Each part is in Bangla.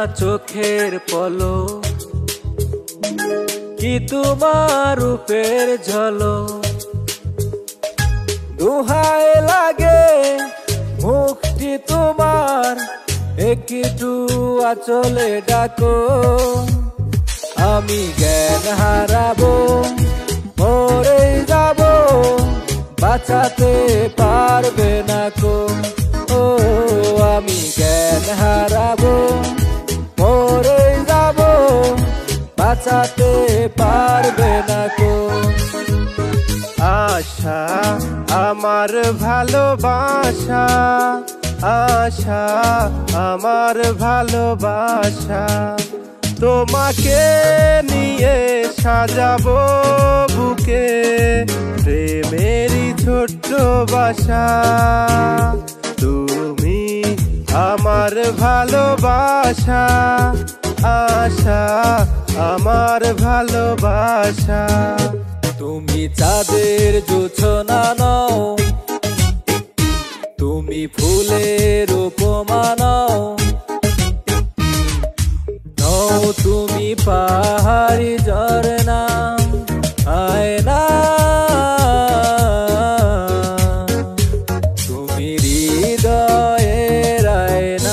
চোখের পলক, কি তোমার রূপের ঝলক। দোহায় লাগে মুখটি তোমার, একটু আঁচলে ডাকো। আমি জ্ঞান হারাবো, মরে যাব, বাঁচাতে পারবে না কো। ও আমি জ্ঞান হারাবো, মরে যাব, বাঁচাতে পারবে না কো। আশা আমার ভালোবাসা, আশা আমার ভালোবাসা, তোমাকে নিয়ে সাজাবো বুকে প্রেমেরই ছোট্ট বাসা। তুমি আমার ভালোবাসা, আশা আমার ভালোবাসা। তুমি চাঁদের জোছনা নও, তুমি ফুলের উপমা নও, নও তুমি পাহাড়ি ঝরনা আয়না, তুমি হৃদয়ের আয়না।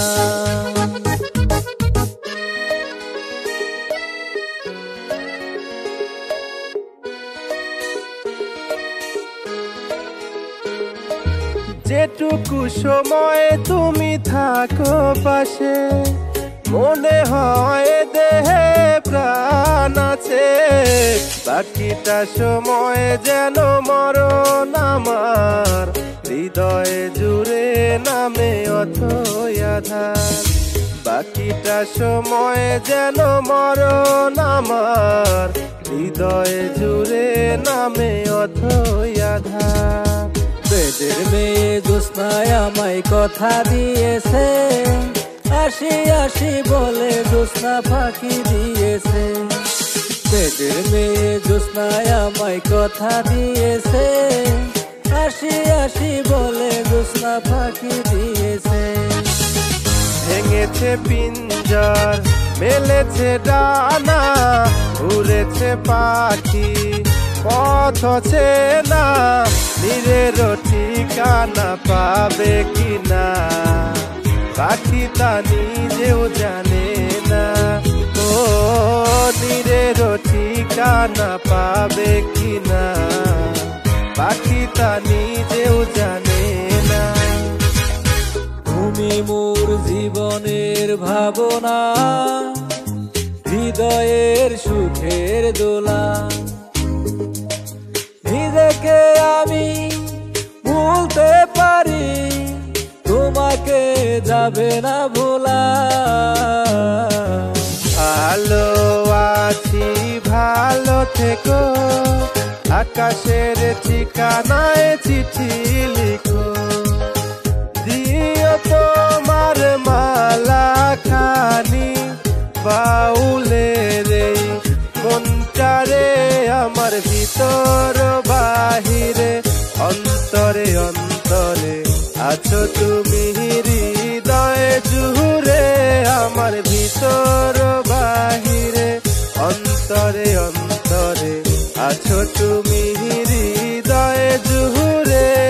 যেটুকু সময় তুমি থাকো পাশে, মনে হয় দেহে প্রাণ আছে। বাকিটা সময় যেন মরণ আমার, হৃদয়ে জুড়ে নামে অথই আধার। বাকিটা সময় যেন মরণ আমার, হৃদয়ে জুড়ে নামে অথই আধার। বেদের মেয়ে জ্যোৎস্নায় আমায় কথা দিয়েছে, আসি আসি বলে জ্যোৎস্না ফাঁকি দিয়েছে। বেদের মেয়ে জ্যোৎস্নায় আমায় কথা দিয়েছে, আসি আসি বলে জ্যোৎস্না ফাঁকি দিয়েছে। ভেঙেছে পিঞ্জর, মেলেছে ডানা, উড়েছে পাখি পথ চেনা, নীরের ঠিকানা পাবে কিনা পাখি তা নিজেও জানে না। ও নীরের ঠিকানা পাবে কিনা পাখি তা নিজেও জানে না। তুমি মোর জীবনের ভাবনা, হৃদয়ের সুখের দোলা। নিজেকে আমি ভুলতে পারি, তোমাকে যাবে না ভোলা। ভালো আছি ভালো থেকো, আকাশের ঠিকানায় চিঠি লিখো। দিও তোমার মালা খানি, বাউলের এই মনটারে আমার ভিতর বাহিরে, অন্তরে অন্তরে আছো তুমি হৃদয়ে জুড়ে। আমার ভিতর বাহিরে, অন্তরে অন্তরে আছো তুমি হৃদয়ে জুড়ে।